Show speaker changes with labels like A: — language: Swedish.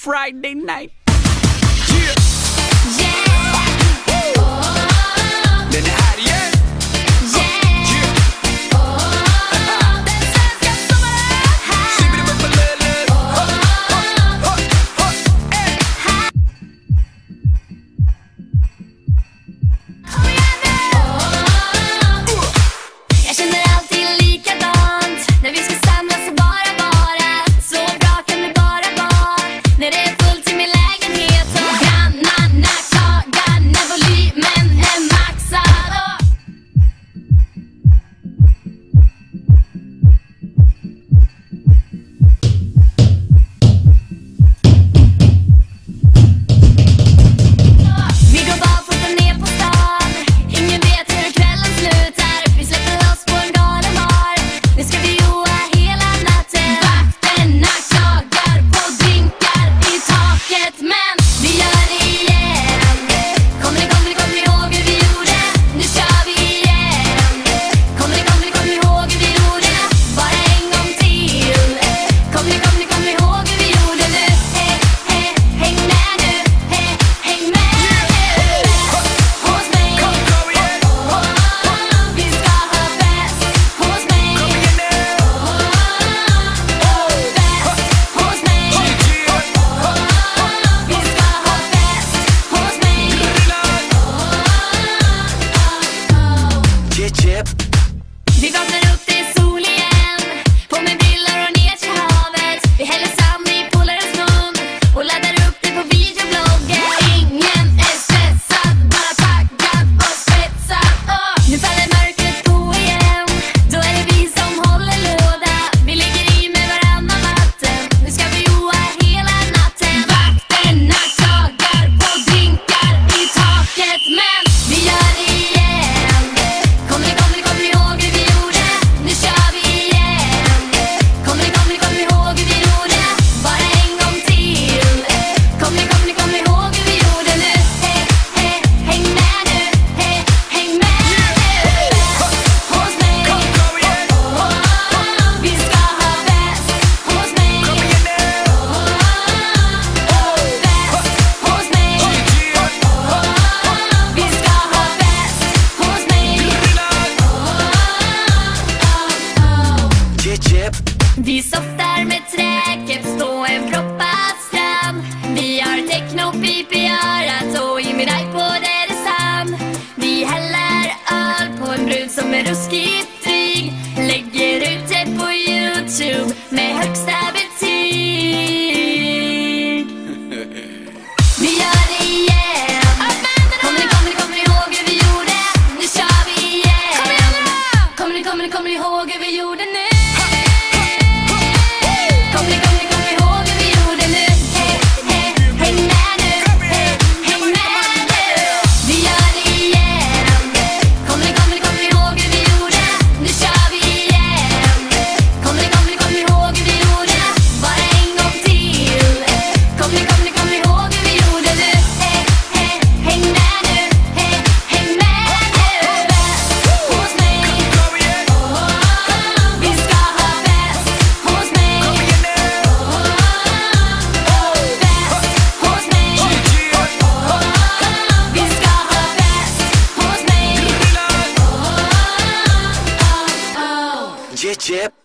A: Friday night. Den är här igen.
B: Jag känner alltid likadant när vi ska samlas och bara så bra kan det bara vara när det är fullt i min lägenhet och grannarna klagar när volymen är maxad. Vi går barfota ner på stan, ingen vet hur kvällen slutar. Vi släpper loss på en galen bar, nu ska vi joa hela natten. Vakterna klagar på drinkar i taket, men vi gör det igen. Kommer ni ihåg hur vi gjorde? Nu kör vi igen. Kommer ni ihåg hur vi gjorde? Bara en gång till. Kommer ni ihåg hur vi gjorde nu? Häng med nu. Häng med nu. Hos mig. Vi ska ha fest hos mig. Fest hos mig. Vi ska ha fest hos mig. Vi vaknar upp, det är sol igen. På med bilder och ner till havet. Vi häller sand i polarens mun och laddar upp det på videobloggen. Ingen är stressad, bara taggad och spetsad. Nu faller mörkret på igen. Då är det vi som håller låda. Vi ligger i med varannan vatten. Nu ska vi joa hela natten. Vakterna klagar på drinkar i taket, men vi gör det igen. Kommer ni ihåg hur vi gjorde? Nu kör vi igen. Kommer ni ihåg hur vi gjorde? Bara en gång till. Kommer ni ihåg hur vi gjorde nu? Häng med nu. Häng med nu. Hos mig. Vi ska ha fest hos mig. Fest hos mig. Vi ska ha fest hos mig. Vi softar med träkeps på en proppad strand. Vi har techno-pip i örat och i min iPod är det sand. Vi häller öl på en brud som är ruskigt dryg. Lägger ut det på YouTube med högsta betyg. Vi gör det igen. Kommer ni ihåg hur vi gjorde? Nu kör vi igen. Kommer ni ihåg hur vi gjorde nu? Kommer ni ihåg hur vi gjorde nu? Häng med nu. Häng med nu. Vi gör det igen. Kommer ni ihåg hur vi gjorde? Nu kör vi igen. Kommer ni ihåg hur vi gjorde? Bara en gång till. Kommer ni ihåg hur vi gjorde nu? Häng med nu. Häng med nu. Fest hos mig. Vi ska ha fest hos mig. Fest hos mig. Vi ska ha fest hos mig.
C: Jip.